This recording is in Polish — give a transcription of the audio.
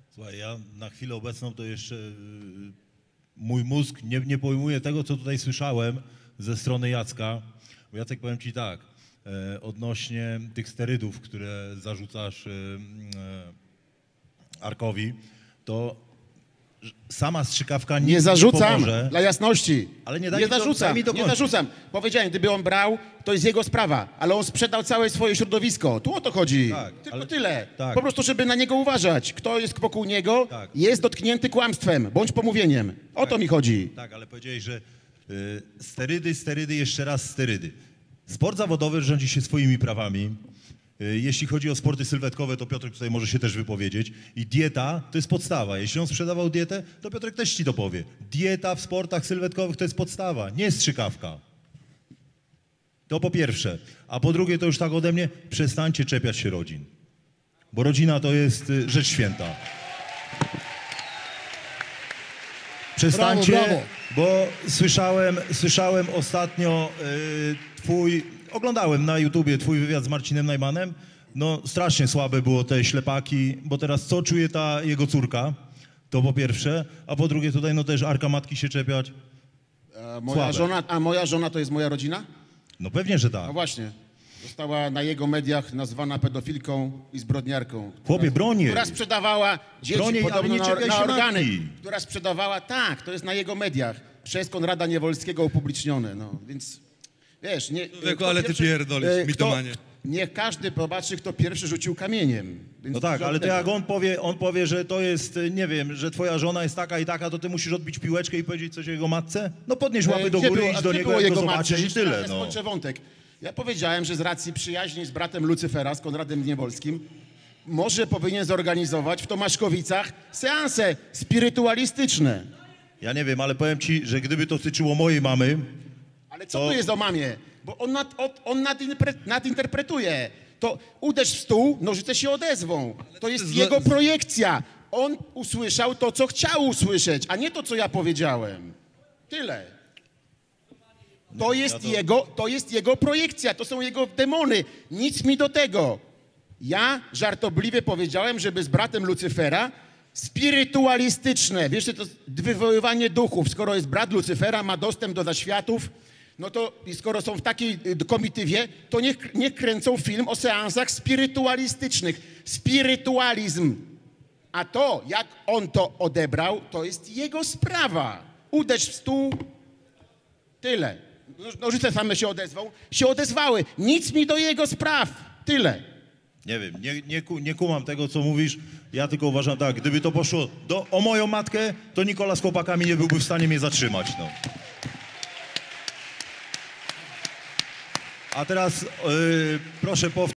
Słuchaj, ja na chwilę obecną to jeszcze mój mózg nie pojmuje tego, co tutaj słyszałem ze strony Jacka. Bo Jacek, powiem ci tak, odnośnie tych sterydów, które zarzucasz Arkowi, to sama strzykawka nie zarzucam, pomoże. dla jasności. Ale nie zarzucam, nie zarzucam. Powiedziałem, gdyby on brał, to jest jego sprawa, ale on sprzedał całe swoje środowisko. Tu o to chodzi. Tak, tylko tyle. Tak. Po prostu, żeby na niego uważać. Kto jest wokół niego, jest dotknięty kłamstwem, bądź pomówieniem. O to mi chodzi. Tak, ale powiedziałeś, że sterydy, jeszcze raz sterydy. Sport zawodowy rządzi się swoimi prawami. Jeśli chodzi o sporty sylwetkowe, to Piotrek tutaj może się też wypowiedzieć. I dieta to jest podstawa. Jeśli on sprzedawał dietę, to Piotrek też ci to powie. Dieta w sportach sylwetkowych to jest podstawa, nie strzykawka. To po pierwsze. A po drugie, to już tak ode mnie, przestańcie czepiać się rodzin. Bo rodzina to jest rzecz święta. Przestańcie, brawo. bo słyszałem ostatnio oglądałem na YouTubie twój wywiad z Marcinem Najmanem. No strasznie słabe było te ślepaki, bo teraz co czuje ta jego córka? To po pierwsze, a po drugie tutaj no też Arka matki się czepiać. Moja żona to jest moja rodzina? No pewnie, że tak. No właśnie. Została na jego mediach nazwana pedofilką i zbrodniarką. Chłopie, bronię. Która sprzedawała dzieci podobno na organy. Matki. Która sprzedawała, tak, to jest na jego mediach. Przez Konrada Niewolskiego upublicznione, no, więc wiesz, nie... Ale ty pierdolisz, mitomanie. Niech każdy popatrzy, kto pierwszy rzucił kamieniem. Więc No tak, ale to jak on powie, że to jest, nie wiem, że twoja żona jest taka i taka, to ty musisz odbić piłeczkę i powiedzieć coś o jego matce? No podnieś łapy do góry, idź do niego, jak go zobaczysz i tyle, no. Skończę wątek. Ja powiedziałem, że z racji przyjaźni z bratem Lucyfera, z Konradem Niewolskim, może powinien zorganizować w Tomaszkowicach seanse spirytualistyczne. Ja nie wiem, ale powiem ci, że gdyby to tyczyło mojej mamy... Ale co tu jest o mamie? Bo on nadinterpretuje. To uderz w stół, nożyce się odezwą. To jest jego projekcja. On usłyszał to, co chciał usłyszeć, a nie to, co ja powiedziałem. Tyle. To jest jego projekcja, to są jego demony. Nic mi do tego. Ja żartobliwie powiedziałem, żeby z bratem Lucyfera spirytualistyczne, wiesz, to wywoływanie duchów, skoro jest brat Lucyfera, ma dostęp do zaświatów, no to skoro są w takiej komitywie, to niech kręcą film o seansach spirytualistycznych. Spirytualizm. A to, jak on to odebrał, to jest jego sprawa. Uderz w stół, tyle. Nożyce same się odezwą, się odezwały. Nic mi do jego spraw, tyle. Nie wiem, nie kumam tego, co mówisz. Ja tylko uważam tak, gdyby to poszło o moją matkę, to Nikola z chłopakami nie byłby w stanie mnie zatrzymać, no. A teraz proszę powtórzyć.